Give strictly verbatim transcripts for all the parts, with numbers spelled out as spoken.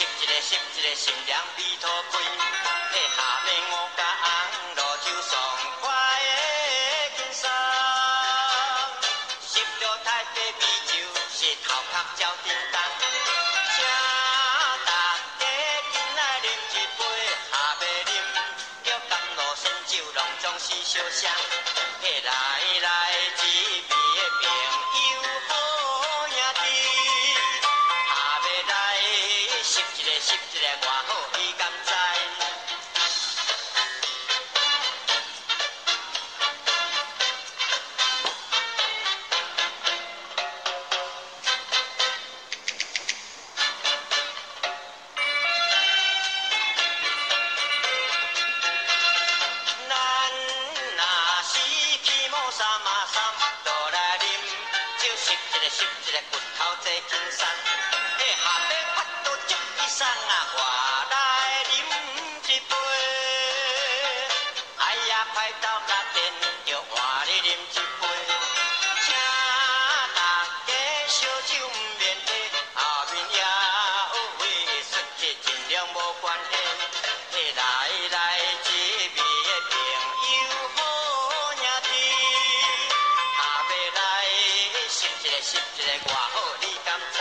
一个拾一个心凉美土开，配下面五甲红路就爽快的轻松。拾着太白米酒，是头壳照叮当。请大家紧来啉一杯，下袂啉叫甘露仙酒，拢总是烧香。嘿，来来，一味的朋友好兄弟，下袂来拾一个拾一个偌好，你敢知？拾一个骨头坐轻松，嘿，下尾腹肚足起爽啊，我来啉一杯。哎呀，快到拉电，就换你啉一杯。请大家烧酒唔免提，后面也有位说起尽量无关系。嘿，来来，一味的朋友好兄弟，下尾来拾一个拾一个偌好，你敢知？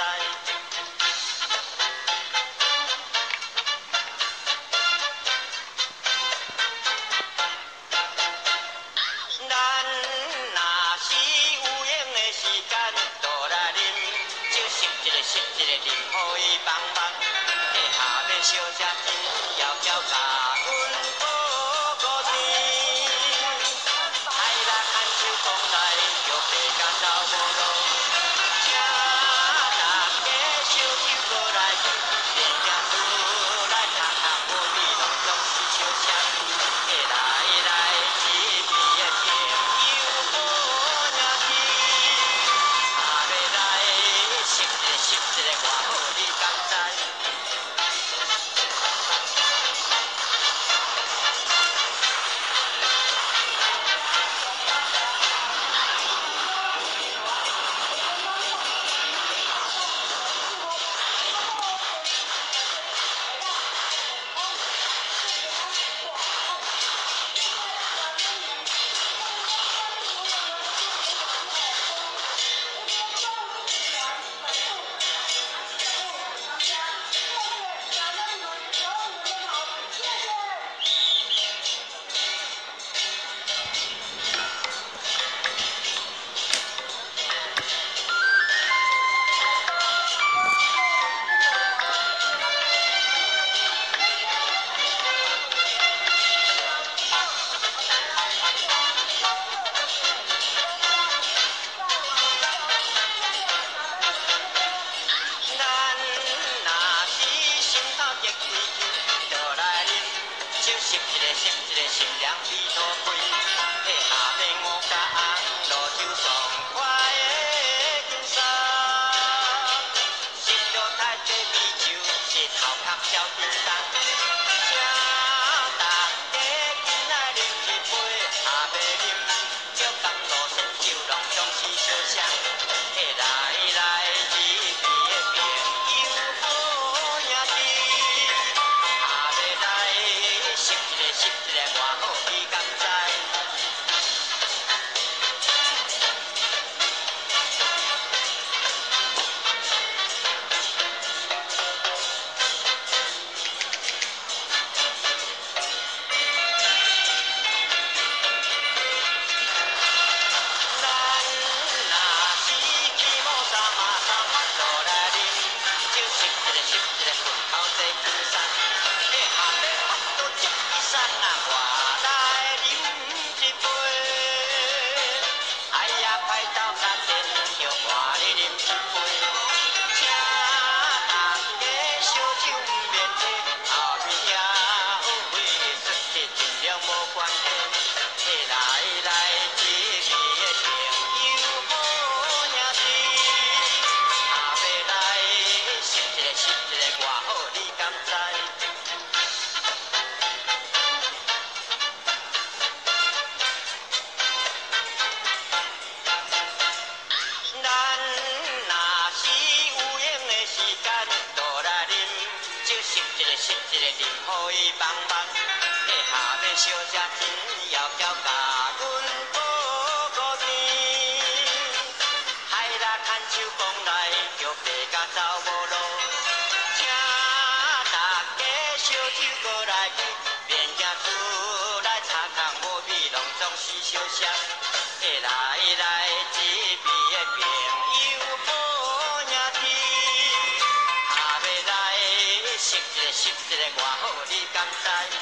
咱若是有闲的时间，倒来啉酒，拾一个拾一个啉，予伊帮忙。嘿，下面小姐真遥遥甲阮报个天，海来牵手讲来，叫白甲老无路。请大家烧酒过来去，连名厝来拍拍无味，拢总是烧声。嘿，来来，一味的朋友好兄弟，下尾来拾一个拾一个偌好，你敢知？拾一个拾一个心凉美土开，嘿，下面五甲红路就爽快的轻松。拾着太白米酒，是头壳照叮当。请大家紧来啉一杯，下袂啉叫甘露仙酒，拢总是烧声。嘿，来来，一味的朋友好兄弟，下袂来拾一个拾一个偌好，你敢知？ 无伊帮忙，下面小姐真要叫甲阮保护甜。海啦牵手讲来，叫爸甲走无路，请大家烧酒过来去，免惊厝内擦空无味，拢总是相像。来来，一边的朋友好兄弟，下要来识一个识一个偌好，你敢知？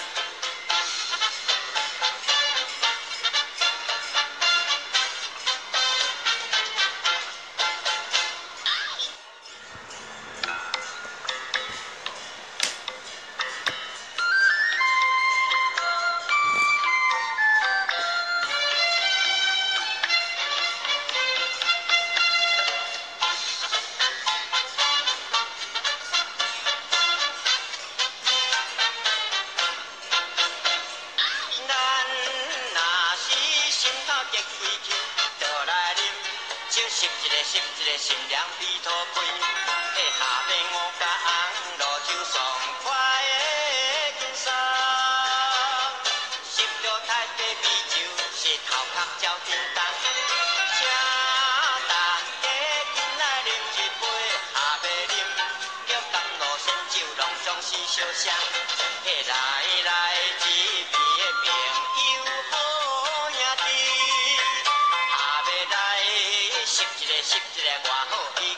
拾一个拾一个，心凉鼻头开。迄下面五甲红路就爽快的轻松。拾着太白米酒，是头壳照叮当。请大家进来啉一杯，下要啉叫甘露仙酒，拢总是相像。迄来来一边的朋友好兄弟。拾一个拾一个，偌好。